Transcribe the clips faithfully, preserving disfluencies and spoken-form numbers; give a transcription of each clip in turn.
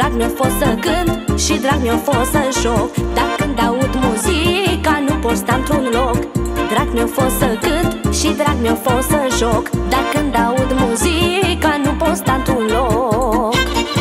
drag mi-a fost să cânt și drag mi-a fost să joc. Dar când aud muzica nu pot sta într-un loc. Drag mi-a fost să cânt și drag mi-a fost să joc. Dar când aud muzica nu pot sta într-un loc.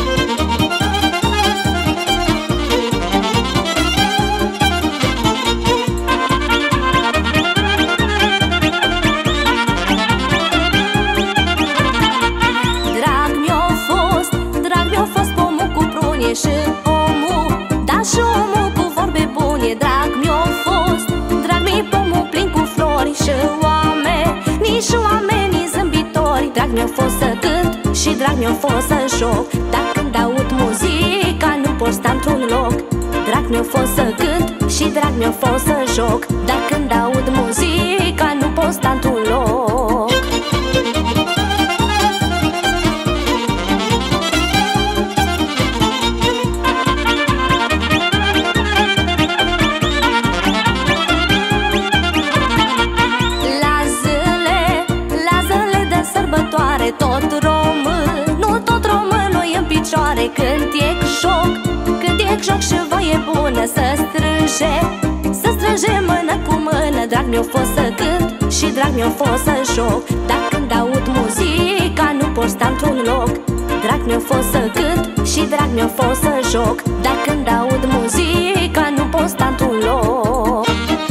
Drag mi-a fost, drag mi-a fost pomul cu prune și omul, dar și omul cu vorbe bune. Drag mi-a fost, drag mi-i pomul plin cu flori și oameni și oamenii zâmbitori. Drag mi-a fost să cânt și drag mi-a fost să joc. Dar când aud muzica nu pot sta într-un loc. Drag mi-a fost să cânt și drag mi-a fost să joc. Dar când aud muzica nu pot sta într-un loc. Tot român, nu tot românul e în picioare. Când e joc, când e joc și voie bună, să strânge, să strânge mână cu mână. Drag mi-a fost să cânt și drag mi-a fost să joc. Dar când aud muzica nu pot sta într-un loc. Drag mi-a fost să cânt și drag mi-a fost să joc. Dar când aud muzica nu pot sta într-un loc.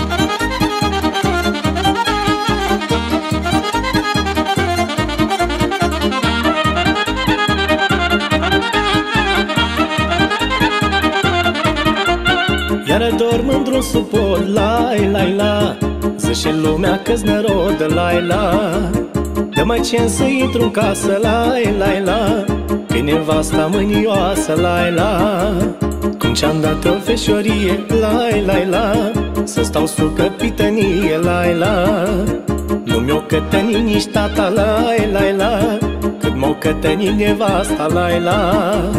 Iară dorm într-un suport, lai, lai, la zice lumea că-s nerodă, lai, la dă mai ce să intru în casă, lai, lai, la că-i nevasta mânioasă, lai, la cum ce-am dat o feșorie, lai, lai, la să stau sub căpitănie, lai, la nu mi-o cătăni nici tata, lai, lai, la cât m-o cătăni nevasta, lai, la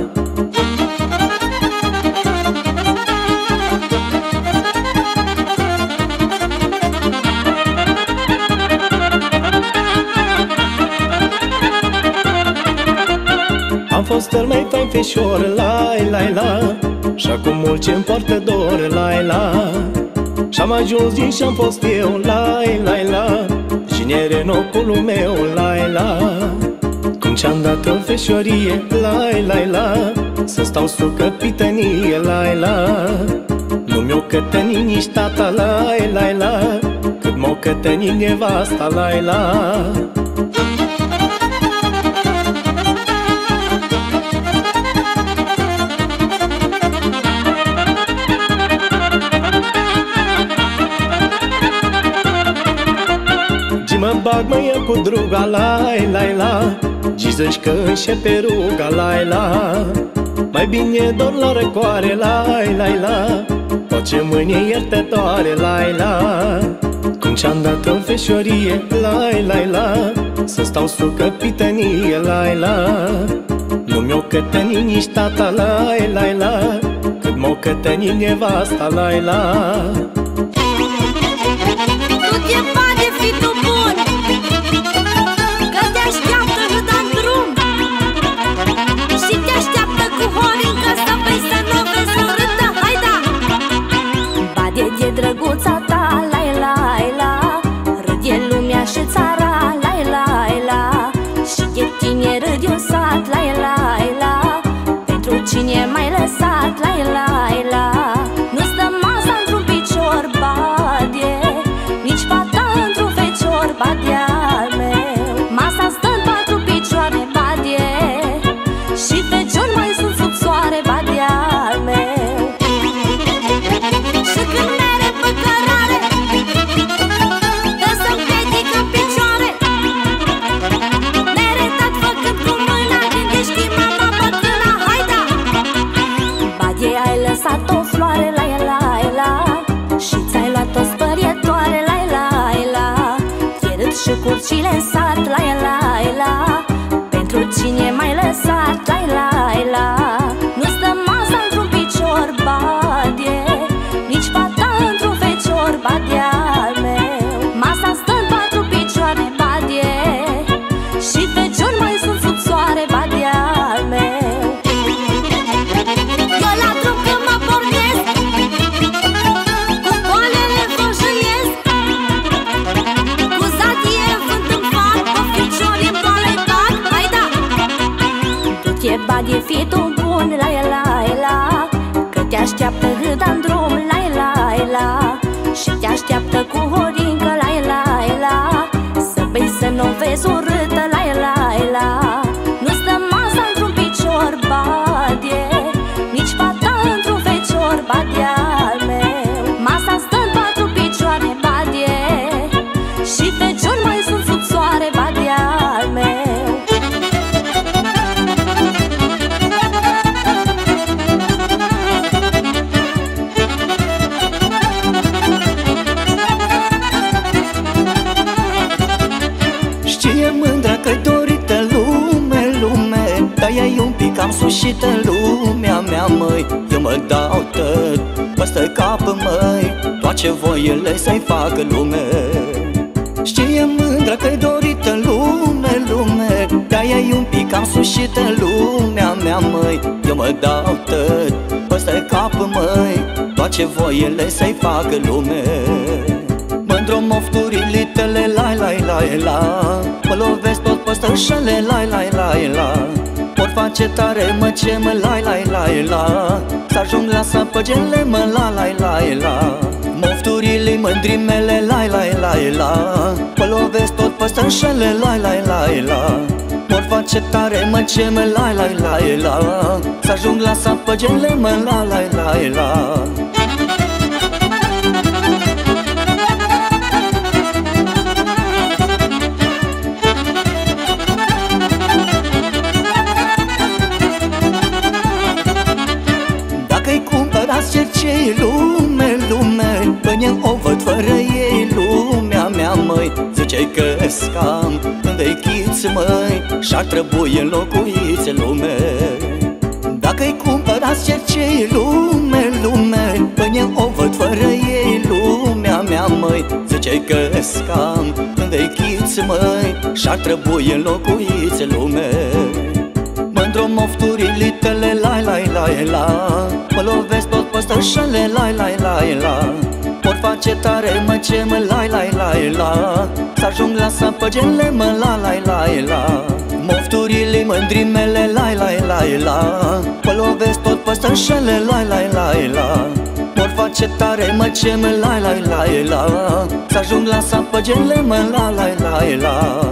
am fost cel mai fain feșor, lai, lai, la și acum mult ce-mi poartă dor, lai, la și-am ajuns din și-am fost eu, lai, lai, la cine e renocul meu, lai, la cum ce-am dat o feșorie, lai, lai, la să stau sub căpitănie, lai, la nu mi-o cătăni nici tata, lai, lai, la cât m-o cătăni nevasta, lai, la mă bag, mă ia cu druga, lai, lai, la Gizești că înșepe ruga, lai, la mai bine dor la răcoare, lai, lai, la face mâine iertătoare, lai, la cum ce-am dat o feșorie, lai, lai, la să stau sub căpitănie, lai, la nu mi-o cătăni nici tata, lai, lai, la cât m-o cătăni nevasta, lai, la Tu te bate, fi tu bun, că te așteaptă Hâdan drum și te așteaptă cu Horinca să vezi să nu vezi să râdă, haida! Bade de drăguța ta, lai, lai, la râde lumea și țara, lai, lai, la și de tine râd un sat, lai, lai, la pentru cine m-ai lăsat, lai, lai, la nu stă masa într-un picior, bade nici fata într-un fecior, bade-al meu masa stă în patru picioare, bade și feciori mai sunt sub soare, bade-al meu și când mere pe cărare dă să-mi critică în picioare mere tot făcând cu mâna când ești mama bătrână, haida! Bade, ai lăsat o floare, la, la, la și ți-ai luat o spărietoare, la, la, la fierât și curcile în sat, la, la, la pentru cine m-ai lăsat, la, la, la nu stă masa într-un picior, bade nici fata într-un fecior, bade-al meu masa stă în patru picioare, bade și feciori mai sunt sub soare, bade-al meu dat în drum, la la la, și te așteaptă cu horincă, la la la, să bei să nu vezi urâtă, la la la. Nu stă masa într-un picior, badie, nici fata într-un fecior, badia-al meu. Masa stă în patru picioare, badie, și fecior mai sunt sub soare, badia-al meu. Știe mândra că-i dorită lume, lume, dar ea-i un pic cam sușită, lumea mea, măi. Eu mă dau tot păstă capă, măi, toate ce voiele să-i facă lume. Știe mândra că-i dorită lume, lume, dar ea-i un pic cam sușită, lumea mea, măi. Eu mă dau tot păstă capă, măi, toate ce voiele să-i facă lume. Mândro mofturile tale, la la la la, mă lovesc tot pe stășele, la la la la. Por face tare, mă ce mă, la la la la, să ajung la săpăgele, mă, la la la la. Mofturile mândrimele, la la la la, mă lovesc tot pe stășele, la la la la. Por face tare, mă ce mă, la la la la, să ajung la săpăgele, mă, la la la la. Ce-i lume, lume, până o văd fără ei, lumea mea, măi. Zice că scam învechiți, măi, și-ar trebui înlocuiți, lume. Dacă-i cumpărați ce-i lume, lume, până o văd fără ei, lumea mea, măi. Zice că scam învechiți, măi, și-ar trebui înlocuiți, lume. Mândro mofturile tale, la la la la, mă lovesc tot pe stășele, la la la la. Por face tare, mă ce mă, la la la la, să ajung la săpăgele, mă, la la la la. Mofturile mândrimele, la la la la, mă lovesc tot pe stășele, la la la la. Por face tare, mă ce mă, la la la la, să ajung la săpăgele, mă, la la la la.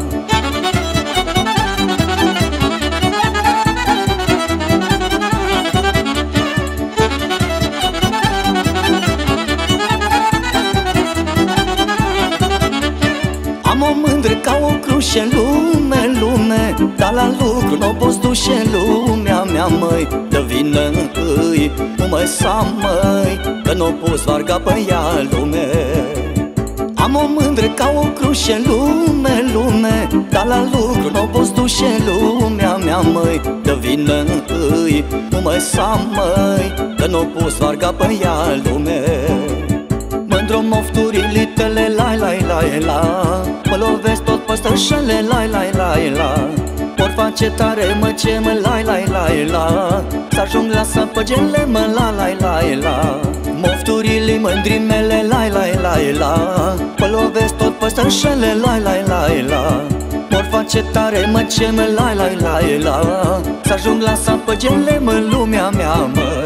Am o mândră ca o cruce, lume, lume, dar la lucru n-o poți duce, lumea mea, măi. Dă vină îi, nu mă sam, măi, că n-o poți varga pe ea, lume. Am o mândră ca o cruce, lume, lume, dar la lucru n-o poți duce, lumea mea, măi. Dă vină îi, nu mă sam, măi, că n-o poți varga pe ea, lume. Mândro mofturile tale, la la la la, mă lovesc tot pe stășele, la la la la. Por face tare, mă ce mă, la la la la, să ajung la săpăgele, mă, la la la la. Mofturile mândrimele, la la la la, mă lovesc tot pe stășele, la la la la. Por face tare, mă ce mă, la la la la, să ajung la săpăgele, mă, lumea mea, mă.